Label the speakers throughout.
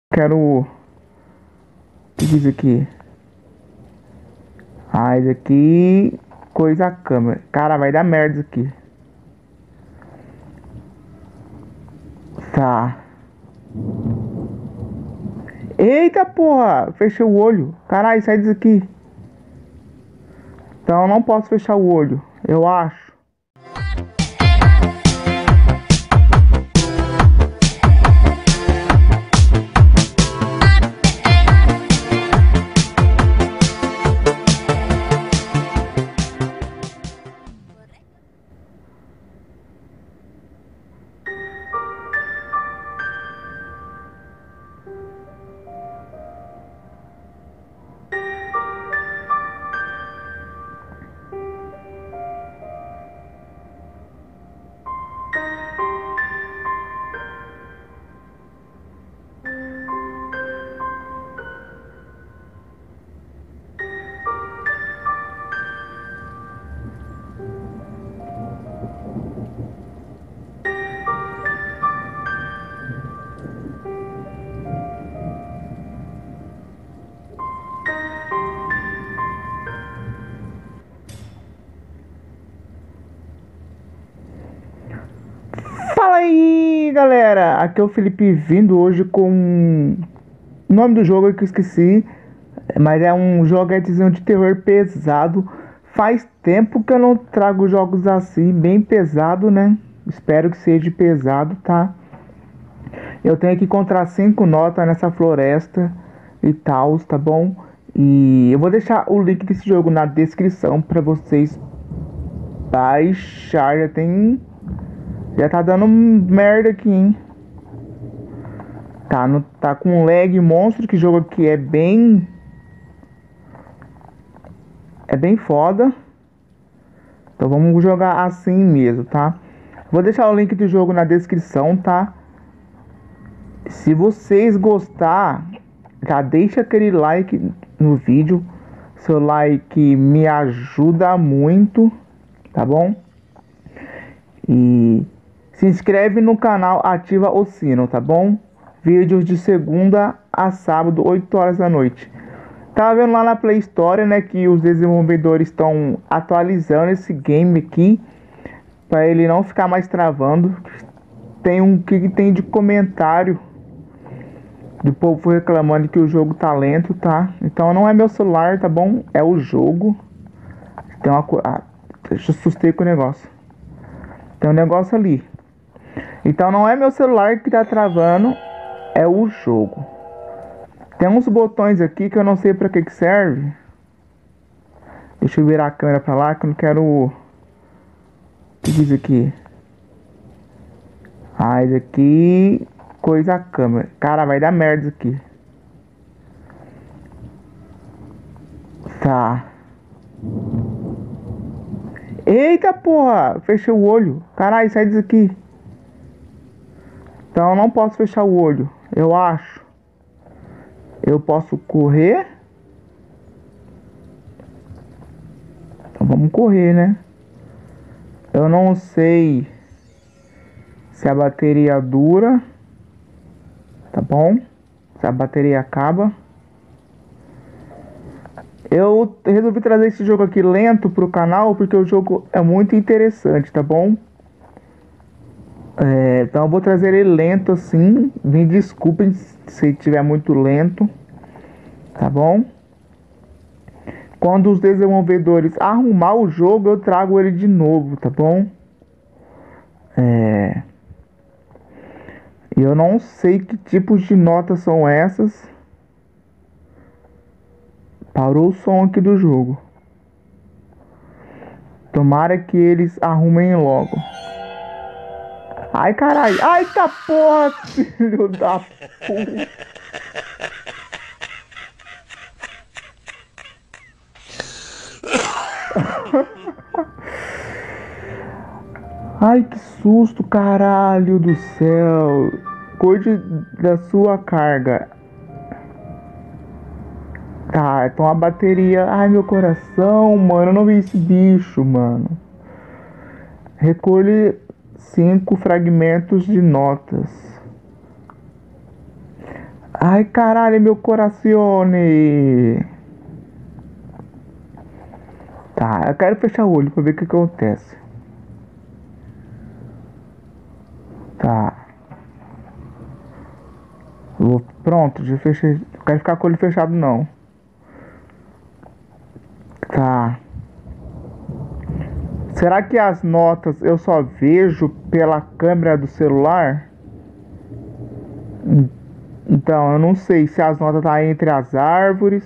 Speaker 1: Quero. O que diz aqui? Ah, isso aqui. Coisa a câmera. Cara, vai dar merda isso aqui. Tá. Eita porra! Fechei o olho. Caralho, sai disso aqui. Então eu não posso fechar o olho. Eu acho. Fala aí, galera! Aqui é o Felipe vindo hoje com o nome do jogo que eu esqueci, mas é um joguetezinho de terror pesado. Faz tempo que eu não trago jogos assim, bem pesado, né? Espero que seja pesado, tá? Eu tenho que encontrar 5 notas nessa floresta e tal, tá bom? E eu vou deixar o link desse jogo na descrição pra vocês baixar. Já tá dando merda aqui, hein? Tá com um lag monstro, que jogo aqui é bem foda. Então vamos jogar assim mesmo, tá? Vou deixar o link do jogo na descrição, tá? Se vocês gostar, já deixa aquele like no vídeo. Seu like me ajuda muito, tá bom? E se inscreve no canal, ativa o sino, tá bom? Vídeos de segunda a sábado, 8 horas da noite. Tava vendo lá na Play Store, né, que os desenvolvedores estão atualizando esse game aqui para ele não ficar mais travando. Tem um que tem de comentário do povo reclamando que o jogo tá lento, tá? Então não é meu celular, tá bom? É o jogo. Tem uma deixa eu assustei com o negócio. Tem um negócio ali. Então não é meu celular que tá travando, é o jogo. Tem uns botões aqui que eu não sei pra que serve. Deixa eu virar a câmera pra lá que eu não quero. O que diz aqui? Ah, isso aqui. Coisa a câmera. Cara, vai dar merda isso aqui. Tá. Eita porra! Fechei o olho. Caralho, sai disso aqui. Então eu não posso fechar o olho. Eu acho. Eu posso correr. Então vamos correr, né? Eu não sei se a bateria dura. Tá bom? Se a bateria acaba. Eu resolvi trazer esse jogo aqui lento pro canal porque o jogo é muito interessante, tá bom? Então eu vou trazer ele lento assim. Me desculpem se estiver muito lento, tá bom? Quando os desenvolvedores arrumar o jogo, eu trago ele de novo, tá bom? Eu não sei que tipos de notas são essas. Parou o som aqui do jogo. Tomara que eles arrumem logo. Ai, caralho. Ai, tá porra, filho da puta. Ai, que susto, caralho do céu. Cuide da sua carga. Tá, então a bateria. Ai, meu coração, mano. Eu não vi esse bicho, mano. Recolhe 5 fragmentos de notas. Ai, caralho, meu corazione. Tá, eu quero fechar o olho pra ver o que acontece. Tá. Pronto, já fechei. Não quero ficar com o olho fechado, não. Tá. Será que as notas eu só vejo pela câmera do celular? Então, eu não sei se as notas tá entre as árvores.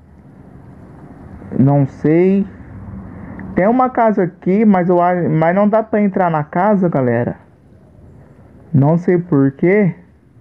Speaker 1: Não sei. Tem uma casa aqui, mas não dá pra entrar na casa, galera. Não sei por quê.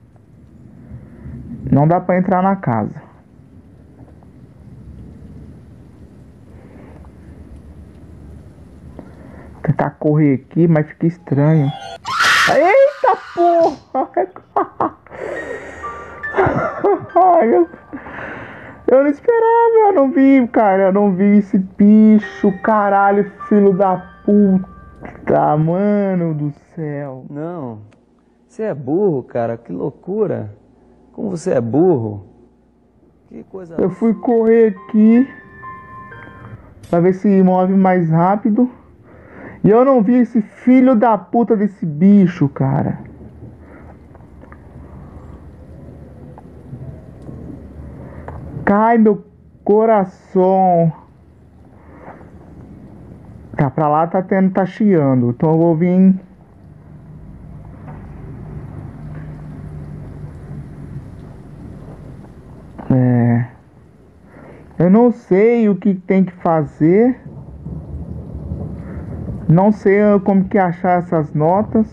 Speaker 1: Não dá pra entrar na casa. Tentar correr aqui, mas fica estranho. Eita porra! Ai, eu não esperava, eu não vi, cara. Eu não vi esse bicho, caralho, filho da puta, mano do céu.
Speaker 2: Não, você é burro, cara, que loucura. Como você é burro. Que coisa.
Speaker 1: Eu fui correr aqui pra ver se move mais rápido. E eu não vi esse filho da puta desse bicho, cara. Cai meu coração. Tá, pra lá tá chiando. Então eu vou vir. Eu não sei o que tem que fazer. Não sei como que achar essas notas.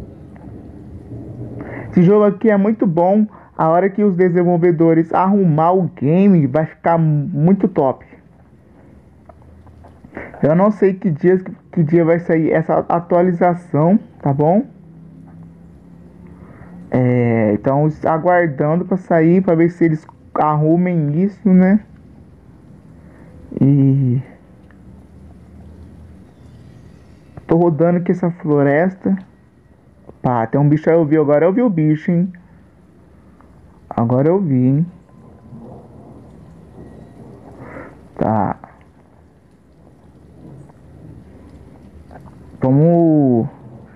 Speaker 1: Esse jogo aqui é muito bom. A hora que os desenvolvedores arrumar o game vai ficar muito top. Eu não sei que dia vai sair essa atualização, tá bom? Então aguardando para sair para ver se eles arrumem isso, né? E tô rodando aqui essa floresta. Pá, tem um bicho aí, eu vi. Agora eu vi o bicho, hein? Agora eu vi, hein? Tá. Vamos.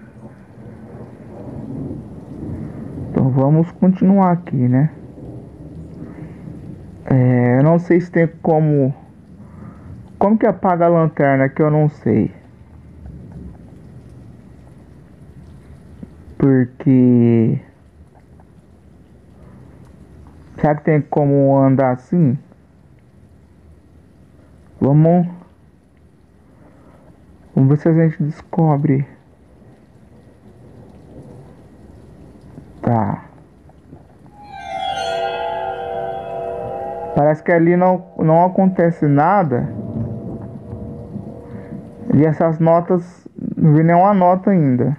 Speaker 1: Então vamos continuar aqui, né? Eu não sei se tem como. Como que apaga a lanterna que eu não sei. Porque. Será que tem como andar assim? Vamos. Vamos ver se a gente descobre. Tá. Parece que ali não acontece nada. E essas notas. Não vi nenhuma nota ainda.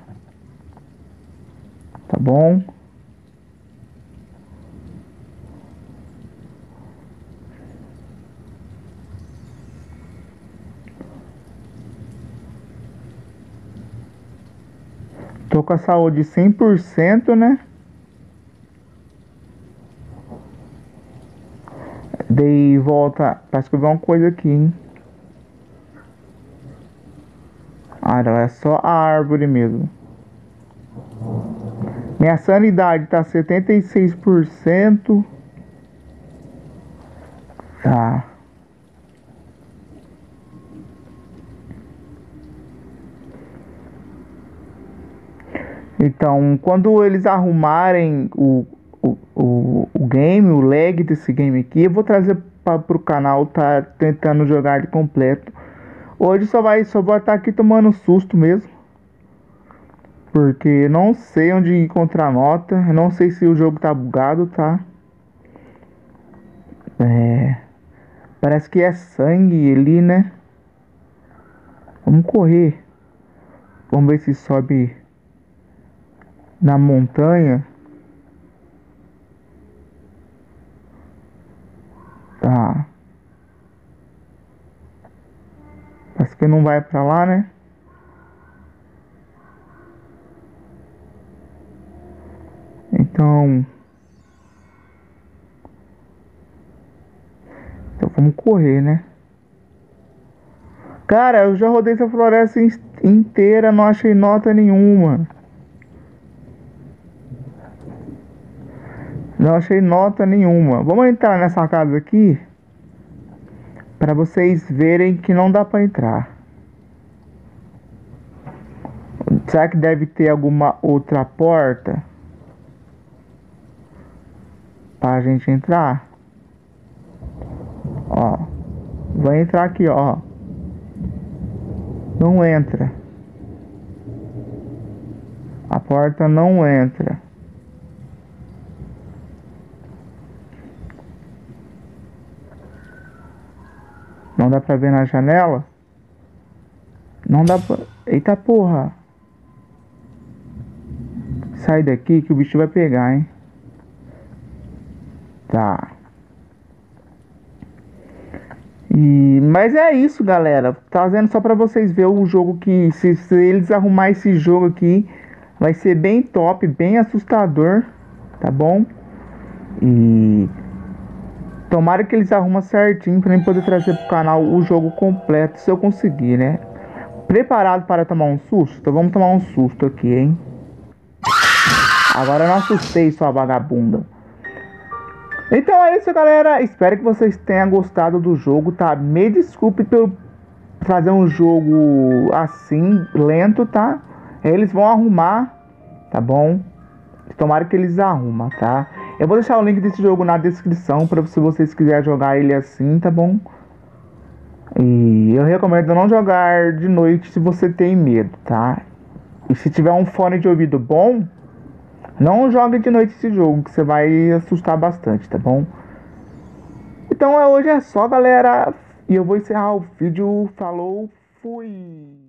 Speaker 1: Tá bom? Tô com a saúde 100%, né? Dei volta. Parece que eu vi uma coisa aqui, hein? Ah, não, é só a árvore mesmo. Minha sanidade tá 76%. Tá. Então, quando eles arrumarem o game, o lag desse game aqui, eu vou trazer pro canal, tá tentando jogar de completo. Hoje só vou estar aqui tomando susto mesmo. Porque não sei onde encontrar nota. Eu não sei se o jogo tá bugado, tá? Parece que é sangue ali, né? Vamos correr. Vamos ver se sobe na montanha. Tá. Parece que não vai pra lá, né? Então. Então vamos correr, né? Cara, eu já rodei essa floresta inteira, não achei nota nenhuma. Não achei nota nenhuma. Vamos entrar nessa casa aqui para vocês verem que não dá para entrar. Será que deve ter alguma outra porta para a gente entrar? Ó, vai entrar aqui, ó. Não entra. A porta não entra. Não dá pra ver na janela? Não dá pra... Eita porra! Sai daqui que o bicho vai pegar, hein? Tá. Mas é isso, galera. Trazendo só pra vocês verem o jogo que... Se eles arrumar esse jogo aqui, vai ser bem top, bem assustador. Tá bom? E... tomara que eles arrumem certinho pra mim poder trazer pro canal o jogo completo, se eu conseguir, né? Preparado para tomar um susto? Então vamos tomar um susto aqui, hein? Agora eu não assustei sua vagabunda. Então é isso, galera. Espero que vocês tenham gostado do jogo, tá? Me desculpe por fazer um jogo assim, lento, tá? Eles vão arrumar, tá bom? Tomara que eles arrumam, tá? Eu vou deixar o link desse jogo na descrição para se vocês quiserem jogar ele assim, tá bom? E eu recomendo não jogar de noite se você tem medo, tá? E se tiver um fone de ouvido bom, não jogue de noite esse jogo, que você vai assustar bastante, tá bom? Então hoje é só, galera. E eu vou encerrar o vídeo. Falou, fui!